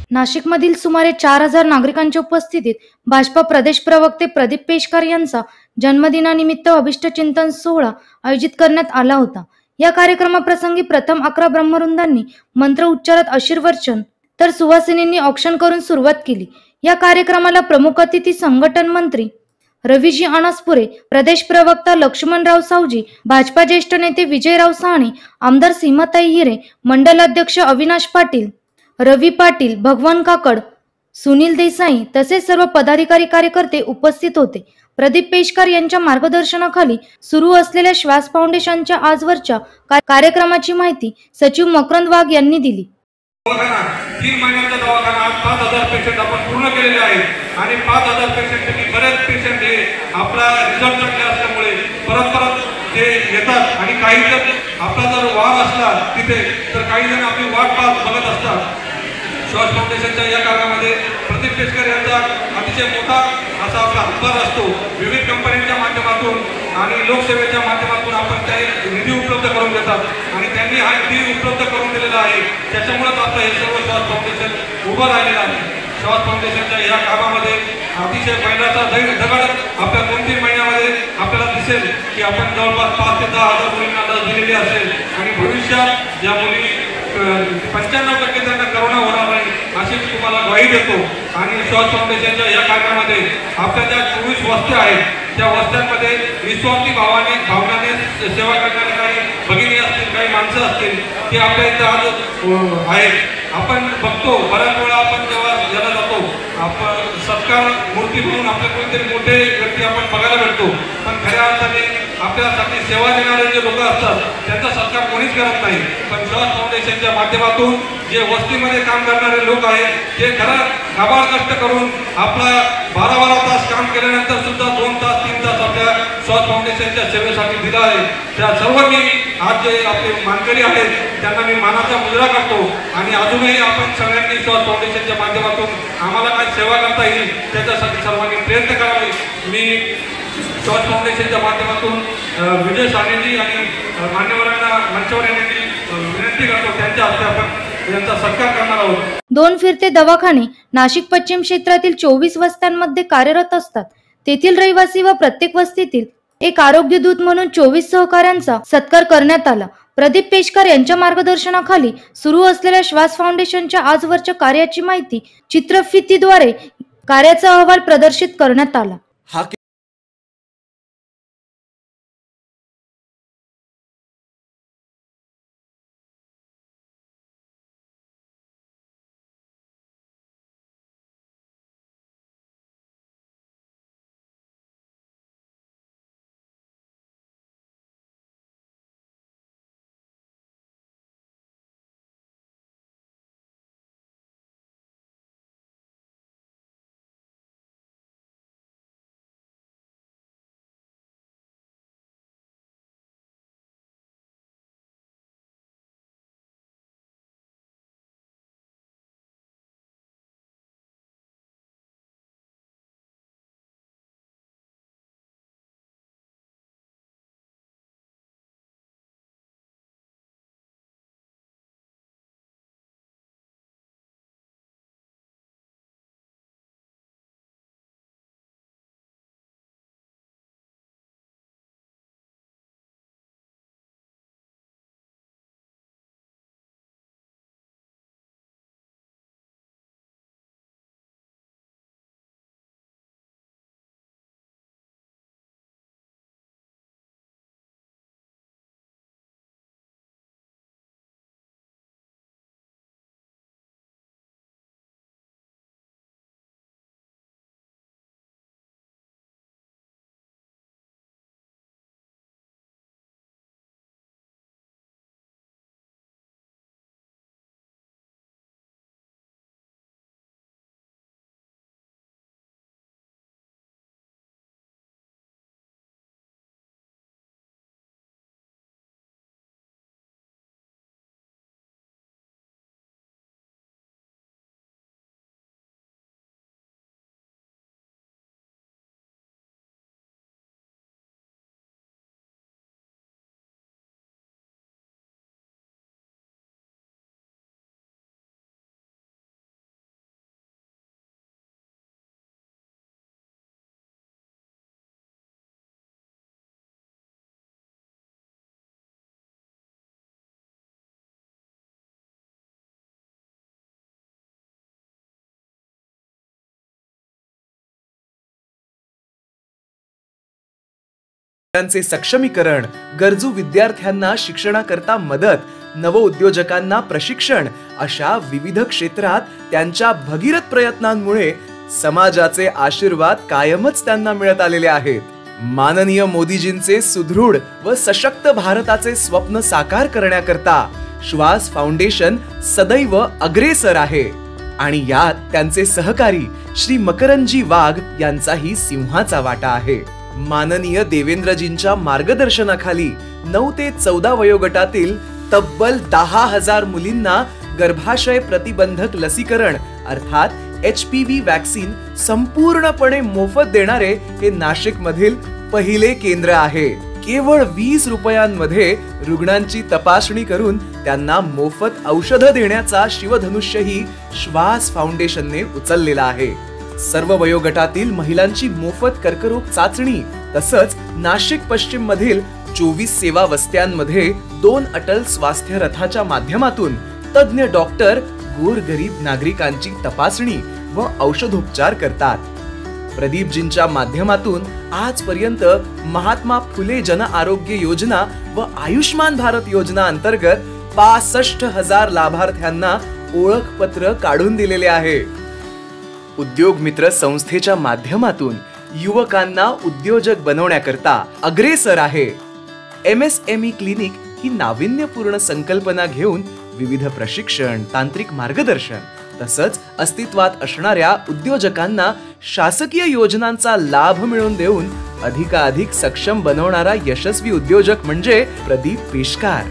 नाशिकमधील सुमारे 4,000 नागरिकांच्या उपस्थितीत भाजपा प्रदेश प्रवक्ते प्रदीप पेशकार यांचा जन्मदिनानिमित्त अभिष्टचिंतन सोहळा आयोजित करण्यात आला होता। या कार्यक्रमाप्रसंगी प्रथम 11 ब्रह्मवृंदांनी मंत्र उच्चारत आशीर्वचन तर सुवासिनींनी औक्षण करून सुरुवात केली। या कार्यक्रमाला प्रमुख अतिथी संघटन मंत्री रवीजी अनासपुरे, प्रदेश प्रवक्ता लक्ष्मणराव सावजी, भाजपा ज्येष्ठ नेते विजयराव साहनी, आमदार सीमाताई हिरे, मंडल अध्यक्ष अविनाश पाटील, रवी पाटील, भगवान काकड, सुनील देसाई तसेच सर्व पदाधिकारी कार्यकर्ते उपस्थित होते। प्रदीप पेशकार यांच्या मार्गदर्शनाखाली सुरू असलेल्या श्वास फाउंडेशनच्या आजवरच्या कार्यक्रमाची माहिती सचिव मकरंद वाघ यांनी दिली। 3 महिन्यांचा दवाखाना 5,000 पेशंट आपण पूर्ण केलेले आहेत आणि 5,000 पेशंटपैकी बरेच पेशंट हे आपला रिझल्ट चांगला असल्यामुळे परत ते येतात आणि काही जण आपला जर वार असला तिथे तर काही जण आपली वाट पाहत बघत असतात। श्वास फाउंडेशनच्या या कार्यामध्ये प्रदीप पेशकर यांचा अतिशय मोठा असा आपला हातभार असतो। विविध कंपन्यांच्या माध्यमातून आणि लोकसेवेच्या माध्यमातून आपण ते निधी उपलब्ध करून देतात आणि त्यांनी हा निधी उपलब्ध करून दिलेला आहे। त्याच्यामुळेच आपलं हे सर्व श्वास फाउंडेशन उभं राहिलेलं आहे। श्वास फाउंडेशनच्या या कामामध्ये अतिशय महिलाचा दगड आपल्या 2-3 महिन्यामध्ये आपल्याला दिसेल की आपण जवळपास 5 ते 10,000 मुलींना लस दिलेली असेल आणि भविष्यात या मुली 95% त्यांना करोना होणार नाही अशी तुम्हाला ग्वाही देतो। आणि श्वास फाउंडेशनच्या या कार्यामध्ये आपल्या ज्या 24 वस्त्या आहेत त्या वस्त्यांमध्ये निस्वार्थी भावनाने सेवा करणारे काही भगिनी असतील, काही माणसं असतील ते आपल्या इथं आज आहेत। आपण बघतो बऱ्याच वेळा आपण जेव्हा याला जातो आपण सत्कार मूर्ती म्हणून आपल्या कोणतरी मोठे व्यक्ती आपण बघायला भेटतो, पण खऱ्या अर्थाने आपल्यासाठी सेवा देणारे जे लोक असतात त्यांचा सत्कार कोणीच करत नाही। पण श्वास फाउंडेशनच्या माध्यमातून जे वस्तीमध्ये काम करणारे लोक आहेत ते खरं काबाड कष्ट करून आपला 12-12 तास काम केल्यानंतर सुद्धा 2 तास 3 तास आपल्या श्वास फाउंडेशनच्या सेवेसाठी दिला आहे। त्या सर्व मी आज जे आपले मानकरी आहेत त्यांना मी मानाचा मुजरा करतो आणि अजूनही आपण सगळ्यांनी श्वास फाउंडेशनच्या माध्यमातून आम्हाला काय सेवा करता येईल त्याच्यासाठी सर्वांनी प्रयत्न करावे। मी श्वास फाउंडेशनच्या माध्यमातून विजय सानेजी आणि मान्यवरांना मंचावर येण्याची विनंती करतो, त्यांच्या हस्ते आपण यांचा सत्कार करणार आहोत। 2 फिरते दवाखाने नाशिक पश्चिम क्षेत्रातील 24 वस्त्यांमध्ये कार्यरत असतात। तेथील रहिवासी व प्रत्येक वस्तीतील एक आरोग्य दूत म्हणून 24 सहकाऱ्यांचा सत्कार करण्यात आला। प्रदीप पेशकार यांच्या मार्गदर्शनाखाली सुरू असलेल्या श्वास फाउंडेशनच्या आजवरच्या कार्याची माहिती चित्रफितीद्वारे कार्याचा अहवाल प्रदर्शित करण्यात आला। त्यांचे सक्षमीकरण, गरजू विद्यार्थ्यांना शिक्षणाकरता मदत, नवउद्योजकांना प्रशिक्षण अशा विविध क्षेत्रात त्यांच्या भगीरथ प्रयत्नांमुळे समाजाचे आशीर्वाद कायमच त्यांना मिळत आलेले आहेत. माननीय मोदीजींचे सुदृढ व सशक्त भारताचे स्वप्न साकार करण्याकरता श्वास फाउंडेशन सदैव अग्रेसर आहे आणि यात त्यांचे सहकारी श्री मकरंदजी वाघ यांचाही सिंहाचा वाटा आहे. माननीय देवेंद्रजींच्या मार्गदर्शनाखाली 9 ते 14 वयोगटातील तब्बल 10,000 मुलींना गर्भाशय प्रतिबंधक लसीकरण अर्थात HPV वॅक्सीन संपूर्णपणे मोफत देणारे हे नाशिक मधील पहिले केंद्र आहे. केवळ 20 रुपयांमध्ये रुग्णांची तपासणी करून त्यांना मोफत औषधं देण्याचा शिवधनुष्यही श्वास फाउंडेशनने उचललेला आहे. सर्व वयोगटातील महिलांची मोफत कर्करोग चाचणी तसंच नाशिक पश्चिम मधील 24 सेवा वस्त्यांमध्ये 2 अटल स्वास्थ्य रथाच्या माध्यमातून तज्ञ डॉक्टर गोरगरीब नागरिकांची तपासणी व औषधोपचार करतात. प्रदीपजींच्या माध्यमातून आजपर्यंत महात्मा फुले जन आरोग्य योजना व आयुष्मान भारत योजना अंतर्गत 65,000 लाभार्थ्यांना ओळखपत्र काढून दिलेले आहे. उद्योग मित्र संस्थेच्या माध्यमातून युवकांना उद्योजक बनवण्याकरता अग्रेसर आहे. MSME क्लिनिक ही नाविन्यपूर्ण संकल्पना घेऊन विविध प्रशिक्षण, तांत्रिक मार्गदर्शन तसंच अस्तित्वात असणाऱ्या उद्योजकांना शासकीय योजनांचा लाभ मिळवून देऊन अधिकाधिक सक्षम बनवणारा यशस्वी उद्योजक म्हणजे प्रदीप पेशकार.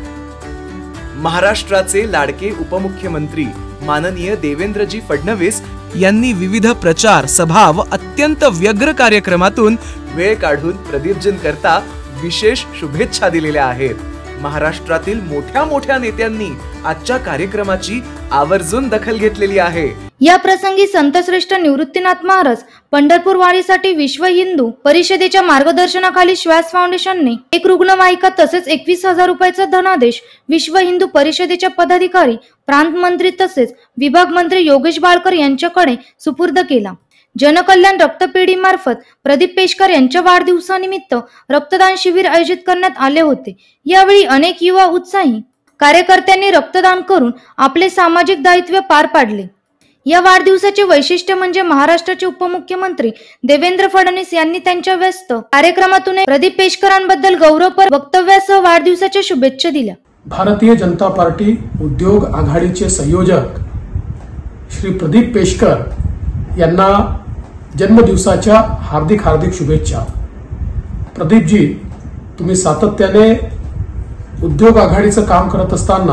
महाराष्ट्राचे लाडके उपमुख्यमंत्री माननीय देवेंद्रजी फडणवीस यांनी विविध प्रचार सभा व अत्यंत व्यग्र कार्यक्रमातून वेळ काढून प्रदीपजींकरता विशेष शुभेच्छा दिलेल्या आहेत. महाराष्ट्रातील मोठ्या नेत्यांनी आजच्या कार्यक्रमाची आवर्जून दखल घेतलेली आहे. या प्रसंगी संतश्रेष्ठ निवृत्तीनाथ महाराज पंढरपूर वारीसाठी विश्व हिंदू परिषदेच्या मार्गदर्शनाखाली श्वास फाउंडेशनने 1 रुग्णवाहिका तसेच 21,000 रुपयाचा धनादेश विश्व हिंदू परिषदेच्या पदाधिकारी, प्रांत मंत्री तसेच विभाग मंत्री योगेश बाळकर यांच्याकडे सुपूर्द केला. जनकल्याण रक्तपेढी मार्फत प्रदीप पेशकार यांच्या वाढदिवसानिमित्त रक्तदान शिबिर आयोजित करण्यात आले होते. यावेळी अनेक युवा उत्साही कार्यकर्त्यांनी रक्तदान करून आपले सामाजिक दायित्व पार पाडले. या वाढदिवसाचे वैशिष्ट्य म्हणजे महाराष्ट्राचे उपमुख्यमंत्री देवेंद्र फडणवीस यांनी त्यांच्या व्यस्त कार्यक्रमातून प्रदीप पेशकरांबद्दल गौरवपर वक्तव्यासह वाढदिवसाच्या शुभेच्छा दिल्या. भारतीय जनता पार्टी उद्योग आघाडीचे संयोजक श्री प्रदीप पेशकर यांना जन्मदिवसाच्या हार्दिक शुभेच्छा. प्रदीपजी, तुम्ही सातत्याने उद्योग आघाडीचं काम करत असताना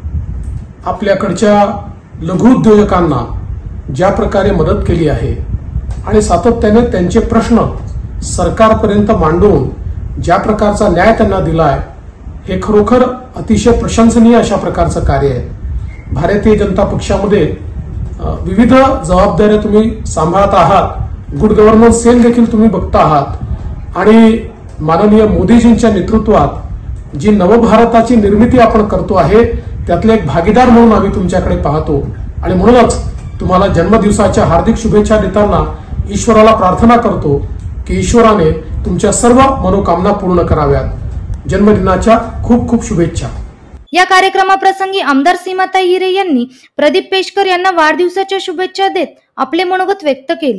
आपल्याकडच्या लघु उद्योजकांना ज्या प्रकारे मदत केली आहे आणि सातत्याने त्यांचे प्रश्न सरकारपर्यंत मांडून ज्या प्रकारचा न्याय त्यांना दिलाय, हे खरोखर अतिशय प्रशंसनीय अशा प्रकारचं कार्य आहे. भारतीय जनता पक्षामध्ये विविध जबाबदाऱ्या तुम्ही सांभाळत आहात. गुड गव्हर्नन्स सेल देखील तुम्ही बघता आहात आणि माननीय मोदीजींच्या नेतृत्वात जी नवभारताची निर्मिती आपण करतो आहे त्यातले एक भागीदार म्हणून आम्ही तुमच्याकडे पाहतो आणि म्हणूनच तुम्हाला जन्मदिवसाच्या हार्दिक शुभेच्छा देताना ईश्वराला प्रार्थना करतो की ईश्वराने तुमच्या सर्व मनोकामना पूर्ण कराव्यात. जन्मदिनाच्या खूप शुभेच्छा. या कार्यक्रमाप्रसंगी आमदार सीमाताई हिरे यांनी प्रदीप पेशकर यांना वाढदिवसाच्या शुभेच्छा देत आपले मनोगत व्यक्त केले.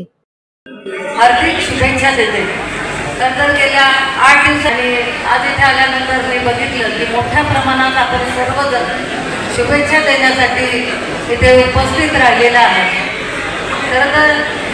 हार्दिक शुभेच्छा देते. तर गेल्या 8 दिवसांनी आज इथे आल्यानंतर मी बघितलं की मोठ्या प्रमाणात आपण सर्वजण शुभेच्छा देण्यासाठी इथे उपस्थित राहिलेला आहे. खरं तर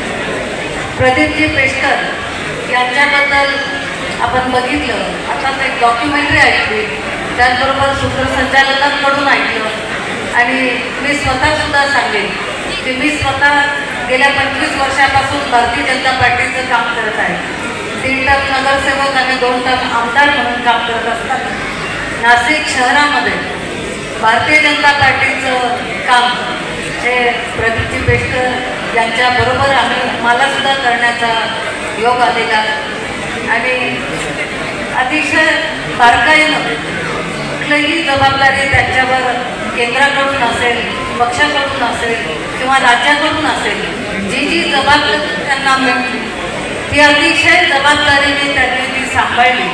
प्रदीपजी पेशकर यांच्याबद्दल आपण बघितलं, आता एक डॉक्युमेंटरी ऐकली, त्याचबरोबर सूत्रसंचालकांकडून ऐकलं आणि मी स्वतःसुद्धा सांगेन की मी स्वतः गेल्या 25 वर्षापासून भारतीय जनता पार्टीचं काम करत आहे. 3 टर्म नगरसेवक आणि 2 टर्म आमदार म्हणून काम करत असताना नाशिक शहरामध्ये भारतीय जनता पार्टीचं काम हे प्रदीपजी पेशकर यांच्याबरोबर मला सुद्धा करण्याचा योग आलेला आणि अतिशय बारकाईनं कुठलीही जबाबदारी त्यांच्यावर केंद्राकडून असेल, पक्षाकडून असेल किंवा राज्याकडून असेल, जी जबाबदारी त्यांना मिळते ती अतिशय जबाबदारीने त्यांनी ती सांभाळली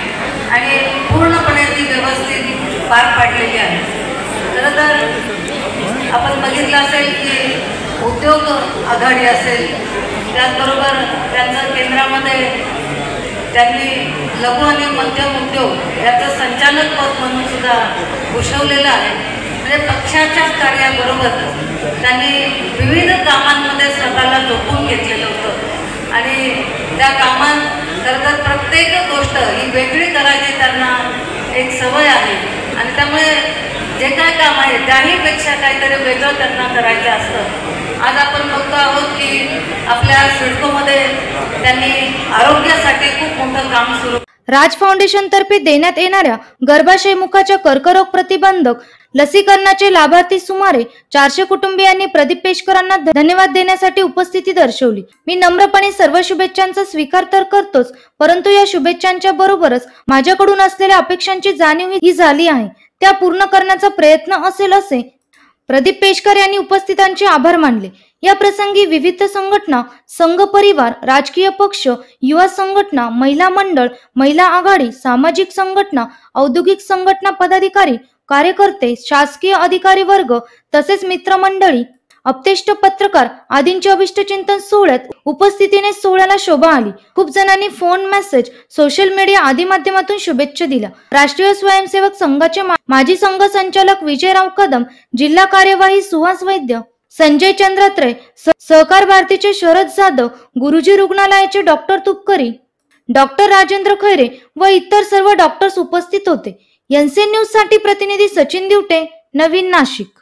आणि पूर्णपणे ती व्यवस्थित पार पाडलेली आहे. खरं तर आपण बघितलं असेल की उद्योग आघाडी असेल, त्याचबरोबर त्यांचं केंद्रामध्ये त्यांनी लघु आणि मध्यम उद्योग याचं संचालक पद म्हणून सुद्धा भूषवलेलं आहे. म्हणजे पक्षाच्या कार्याबरोबर त्यांनी विविध कामांमध्ये स्वतःला झोकून घेतलेलं होतं आणि त्या कामात खरं तर प्रत्येक गोष्ट ही वेगळी करायची त्यांना एक सवय आहे आणि त्यामुळे जे काय काम आहे त्याहीपेक्षा काहीतरी वेगळं त्यांना करायचं असतं. आज आपण बघतो आहोत की आपल्या सिडकोमध्ये त्यांनी आरोग्यासाठी खूप मोठं काम सुरू. राज फाउंडेशन तर्फे देण्यात येणाऱ्या गर्भाशय मुखाच्या कर्करोग प्रतिबंधक लसीकरणाचे लाभार्थी सुमारे 400 कुटुंबियांनी प्रदीप पेशकरांना धन्यवाद देण्यासाठी उपस्थिती दर्शवली. मी नम्रपणे सर्व शुभेच्छांचा स्वीकार तर करतोच, परंतु या शुभेच्छांच्या बरोबरच माझ्याकडून असलेल्या अपेक्षांची जाणीव ही झाली आहे, त्या पूर्ण करण्याचा प्रयत्न असेल असे प्रदीप पेशकर यांनी उपस्थितांचे आभार मानले. या प्रसंगी विविध संघटना, संघ परिवार, राजकीय पक्ष, युवा संघटना, महिला मंडळ, महिला आघाडी, सामाजिक संघटना, औद्योगिक संघटना पदाधिकारी, कार्यकर्ते, शासकीय अधिकारी वर्ग तसेच मित्रमंडळी, अपतेष्ट पत्रकार आदींच्या अभिष्टचिंतन सोहळ्यात उपस्थितीने सोहळ्याला शोभा आली. खूप जणांनी फोन, मेसेज, सोशल मीडिया आदी माध्यमातून शुभेच्छा दिल्या. राष्ट्रीय स्वयंसेवक संघाचे माजी संघ संचालक विजयराव कदम, जिल्हा कार्यवाही सुहास वैद्य, संजय चंद्रात्रे, सहकार भारतीचे शरद जाधव, गुरुजी रुग्णालयाचे डॉक्टर तुपकरी, डॉक्टर राजेंद्र खैरे व इतर सर्व डॉक्टर्स उपस्थित होते. एनसीएन न्यूज साठी प्रतिनिधी सचिन दिवटे, नवीन नाशिक.